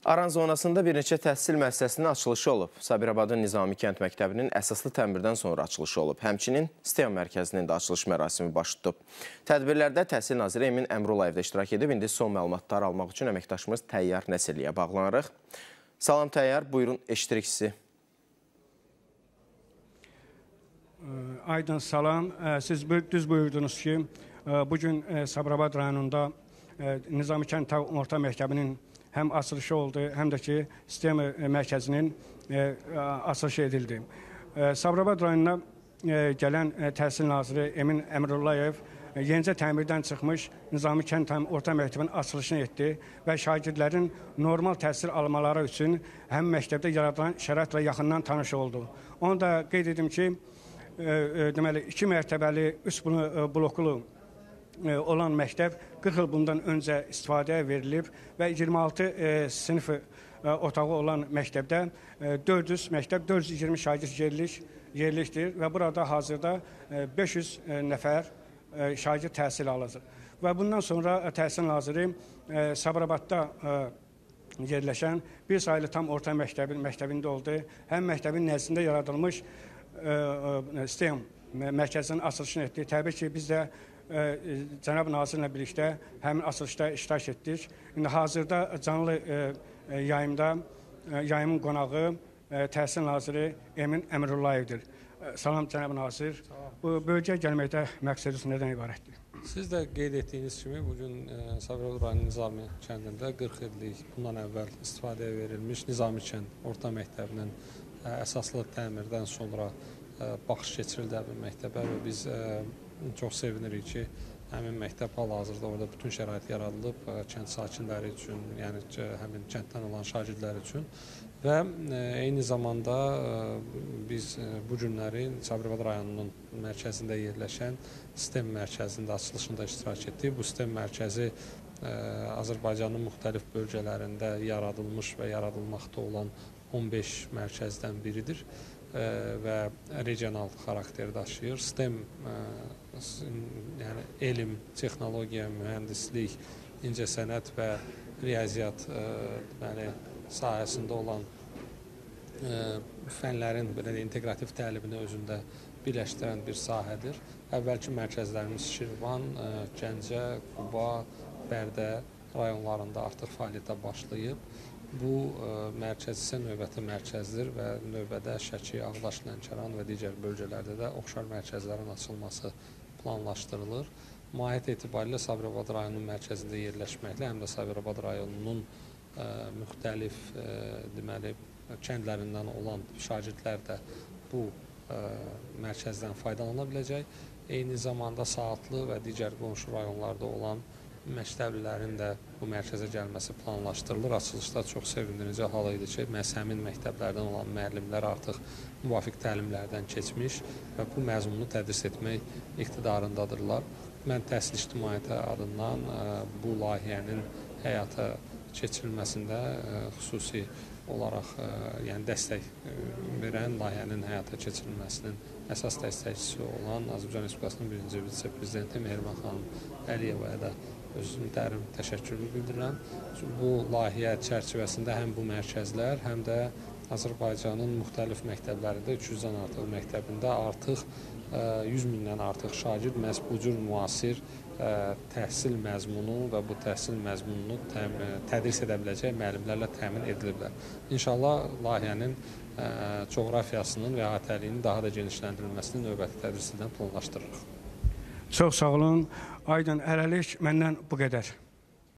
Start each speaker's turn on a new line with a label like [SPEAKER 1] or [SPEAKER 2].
[SPEAKER 1] Aran zonasında bir neçə təhsil müəssisəsinin açılışı olub. Sabirabadın Nizami Kənd Məktəbinin əsaslı təmirdən sonra açılışı olub. Həmçinin STEM mərkəzinin də açılış mərasimi baş tutub. Tədbirlərdə Təhsil naziri Emin Əmrullayev də iştirak edib. İndi son məlumatları almaq üçün əməkdaşımız Təyyar Nəsirliyə bağlanırıq. Salam Təyyar, buyurun, eşidirik sizi.
[SPEAKER 2] Aydın salam. Siz düz buyurdunuz ki, bugün Sabirabad rayonunda Nizami Kənd Orta Məktəbinin həm açılışı oldu, həm də ki, STEM mərkəzinin açılışı edildi. Sabirabad rayonuna gələn Təhsil naziri Emin Əmrullayev yenicə təmirdən çıxmış Nizami Kənd Orta Məktəbinin açılışını etdi və şagirdlərin normal təhsil almaları üçün həm məktəbdə yaradılan şəraitlə yaxından tanış oldu. Onu da qeyd edim ki, deməli, 2 mərtəbəli, 3 bloklu olan məktəb 40 il bundan öncə istifadəyə verilib və 26 sinif otağı olan məktəbdə 400 məktəb, 420 şagird yerlikdir və burada hazırda 500 nəfər şagird təhsil alacaq. Və bundan sonra Təhsil naziri Sabirabadda yerləşən bir sayılı tam orta məktəbində oldu. Həm məktəbin nəzdində yaradılmış STEM mərkəzinin açılışını etdi. Təbii ki, biz də Cənab nazirlə birlikdə həmin açılışda iştirak etdik. İndi hazırda canlı yayımın qonağı Təhsil naziri Emin Əmrullayevdir. Salam Cənab nazir. Bu bölgəyə gəlməkdə məqsədiniz nədən ibarətdir?
[SPEAKER 3] Siz də qeyd etdiyiniz kimi bugün Sabirabad rayon Nizami kəndində 40 illik bundan əvvəl istifadəyə verilmiş Nizami Kənd Orta Məktəbinin əsaslı təmirdən sonra baxış keçirildi bu məktəbə və biz çox sevinirik ki, həmin məktəb hal-hazırda orada bütün şərait yaradılıb kənd sakinləri üçün, yəni həmin kənddən olan şagirdlər üçün və eyni zamanda biz bu günləri Sabirabad rayonunun mərkəzində yerləşən STEM mərkəzində açılışında iştirak etdik. Bu STEM mərkəzi Azərbaycanın müxtəlif bölgələrində yaradılmış və yaradılmaqda olan 15 mərkəzdən biridir və regional xarakter daşıyır. STEM, yəni elm, texnologiya, mühəndislik, incəsənət və riyaziyyat sahəsində olan fənlərin inteqrativ təlimini özündə birləşdirən bir sahədir. Əvvəlki mərkəzlərimiz Şirvan, Gəncə, Quba, Bərdə rayonlarında artıq fəaliyyətə başlayıb. Bu mərkəz isə növbəti mərkəzdir və növbədə Şəki, Ağdaş, Lənkəran və digər bölgələrdə də oxşar mərkəzlərin açılması planlaşdırılır. Mahiyyət etibarilə Sabirabad rayonunun mərkəzində yerləşməklə həm də Sabirabad rayonunun müxtəlif deməli kəndlərindən olan şagirdlər də bu mərkəzdən faydalana biləcək. Eyni zamanda Saatlı və digər qonşu rayonlarda olan məktəblilərin də bu mərkəzə gəlməsi planlaşdırılır. Açılışda çox sevindirici hal idi ki, məhz həmin məktəblərdən olan müəllimlər artıq müvafiq təlimlərdən keçmiş və bu məzmunu tədris etmək iqtidarındadırlar. Mən təhsil ictimaiyyəti adından bu layihənin həyata keçirilməsində xüsusi olaraq yəni dəstək verən, layihənin həyata keçirilməsinin əsas dəstəkçisi olan Azərbaycan Respublikasının birinci vitse-prezidenti Mehriban xanım Əliyevaya da özümün dərin təşəkkürümü bildirirəm. Bu layihə çərçivəsində həm bu mərkəzlər, həm də Azərbaycanın müxtəlif məktəblərində, 300-dən artıq məktəbində artıq 100 mindən artıq şagird məhz bu cür müasir təhsil məzmunu və bu təhsil məzmununu tədris edə biləcək müəllimlərlə təmin ediliblər. İnşallah layihənin coğrafiyasının və əhatəliyinin daha da genişləndirilməsini növbəti tədris ildən planlaşdırırıq.
[SPEAKER 2] Çox sağ olun. Aydın, hələlik məndən bu qədər.